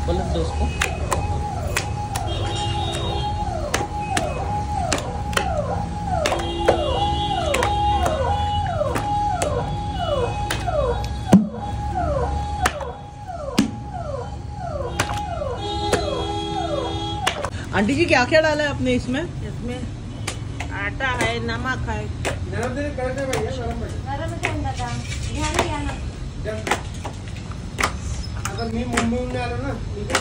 पलट दो इसको। आंटी जी क्या क्या डाला है आपने इसमें? इसमें आटा है, नमक है। अगर मी मुंबईहून आलो ना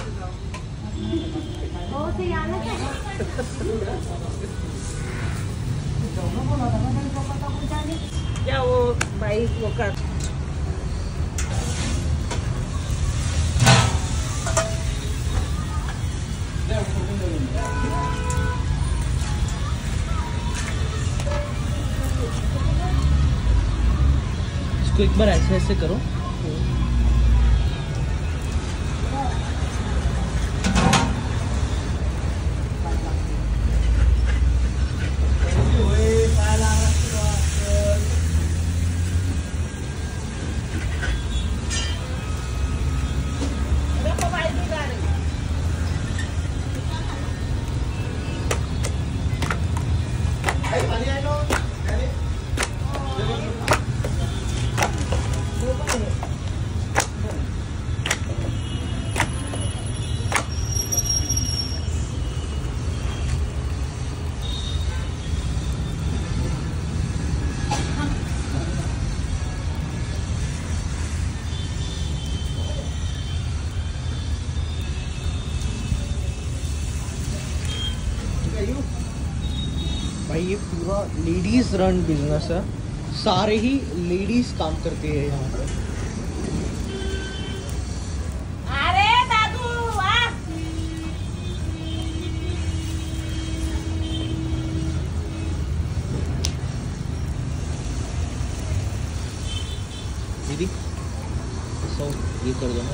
क्या वो भाई वो कर इसको एक बार ऐसे ऐसे करो। भाई ये पूरा लेडीज रन बिजनेस है, सारे ही लेडीज काम करती है यहाँ पर। अरे दादू वाह। दीदी सो ये कर दो ना।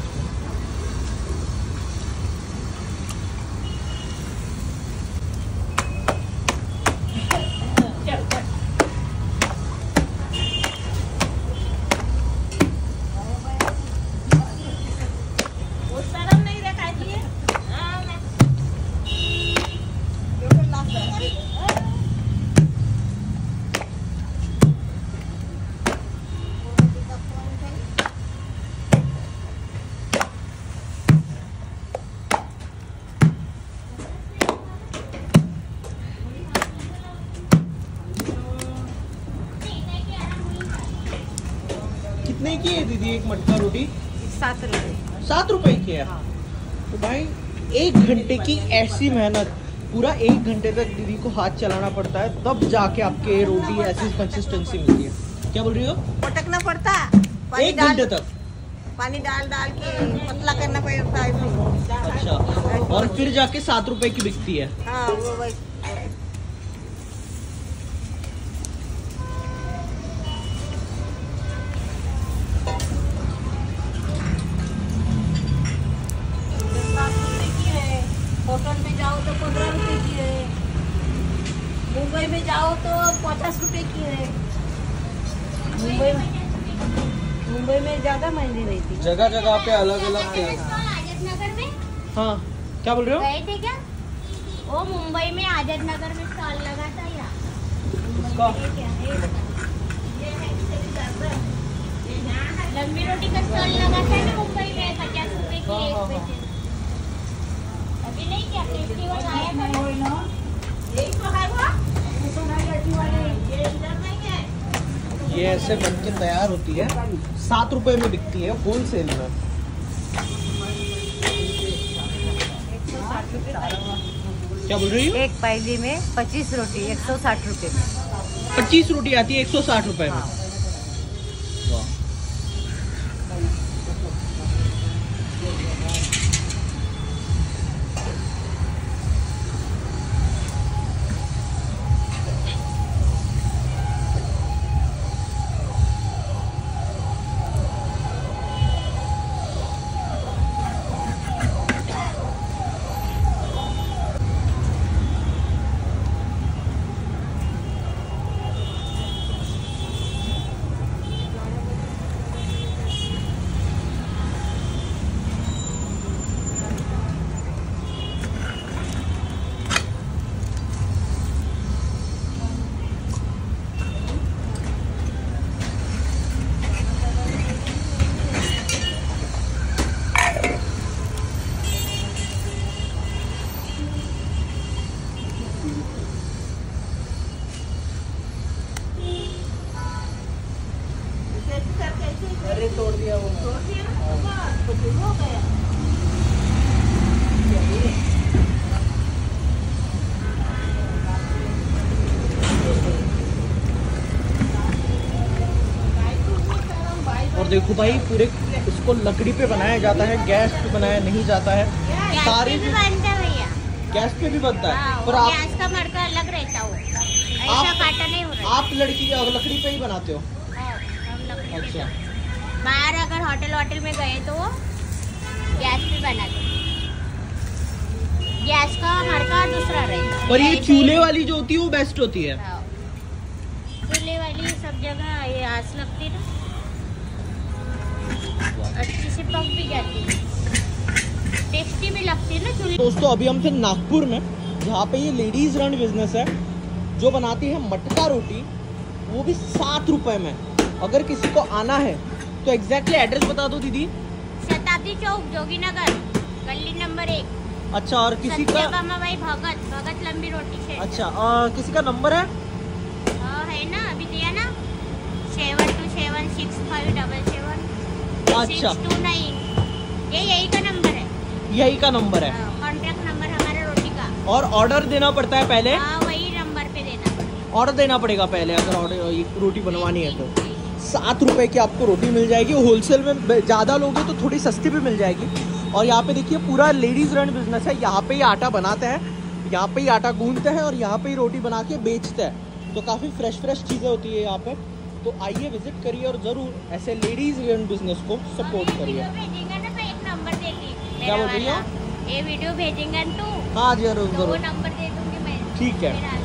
कितने की है दीदी एक मटका रोटी? 7 रुपए। 7 रुपए की है। हाँ। तो भाई 1 घंटे की ऐसी मेहनत, पूरा 1 घंटे तक दीदी को हाथ चलाना पड़ता है, तब जाके आपके रोटी ऐसी कंसिस्टेंसी मिलती है। क्या बोल रही हो? पटकना पड़ता 1 घंटे तक पानी डाल डाल के पतला करना पड़ता है। अच्छा, और फिर जाके 7 रुपए की बिकती है। हाँ वो वही। होटल में जाओ तो 15 रुपए की है, मुंबई में जाओ तो 50 रुपए की है। मुंबई में ज्यादा महंगी रहती है। जगह जगह पे अलग अलग टेस्ट। आजाद नगर में हाँ क्या बोल रहे हो? गए थे क्या? वो मुंबई में आजाद नगर में स्टॉल लगा था या उसका ये क्या है? लंबी रोटी का स्टॉल लगा था ना मुंबई में, 50 रुपए की एक पैसे। अभी नहीं क्या फेस्टिवल आया था ना? यही तो है वो। ये इधर नहीं है। ये ऐसे बन के तैयार होती है, 7 रुपए में बिकती है होलसेल में। क्या बोल रही हो? एक पहली में 25 रोटी 160 रुपए में। 25 रोटी आती है 160 रुपए में। वाह। देखो भाई, पूरे इसको लकड़ी पे बनाया जाता है, गैस पे बनाया नहीं जाता है। गैस सारी पे भी बनता है भैया। गैस पे भी बनता है, हाँ, पर वो आप गैस का मड़का अलग रहता है, वो ऐसा काटा नहीं हो रहा। आप लड़की लकड़ी पे ही बनाते हो? हाँ, हम लकड़ी पे अच्छा। बनाते। बाहर अगर होटल में गए तो वो गैस पे बनाते। गैस का मड़का दूसरा रहता है। पर ये ऐसे ही- चूल्हे वाली जो होती है वो बेस्ट होती है। हाँ। चूल्हे वाली सब जगह ये आस लगती ना, अच्छी से पक भी जाती है, टेस्टी भी लगती है ना चूल्हे। दोस्तों अभी हम थे नागपुर में, जहाँ पे ये लेडीज रन बिजनेस है, जो बनाती है मटका रोटी, वो भी 7 रुपए में। अगर किसी को आना है तो एग्जैक्टली एड्रेस बता दो दीदी। शताब्दी चौक, जोगीनगर, गली नंबर 1। अच्छा, और किसी का भाई भगत लंबी रोटी से। अच्छा, किसी का नंबर है? है ना, अभी दिया ना, 72765777 अच्छा। 629। यही का नंबर है। यही का नंबर है। कॉन्ट्रैक्ट नंबर हमारा रोटी का। और ऑर्डर देना पड़ता है पहले? हाँ, वही नंबर पे देना पड़ेगा। ऑर्डर देना पड़ेगा पहले, अगर ऑर्डर रोटी बनवानी है तो। 7 रुपए की आपको रोटी मिल जाएगी। होलसेल में ज़्यादा लोगे तो थोड़ी सस्ती भी मिल जाएगी। और यहाँ पे देखिए पूरा लेडीज रन बिजनेस है। यहाँ पे ही आटा बनाते हैं, यहाँ पे ही आटा गूंथते हैं और यहाँ पे ही रोटी बना के बेचते हैं। तो काफ़ी फ्रेश चीज़ें होती है यहाँ पे। तो आइए विजिट करिए और ज़रूर ऐसे लेडीज रन बिजनेस को सपोर्ट करिए। भेजेंगे ना तो एक नंबर दे दी। क्या बोल रही हो? ये वीडियो भेजेंगे तो हाँ जरूर वो जरूर, नंबर दे दूंगी मैं। ठीक है। मेरा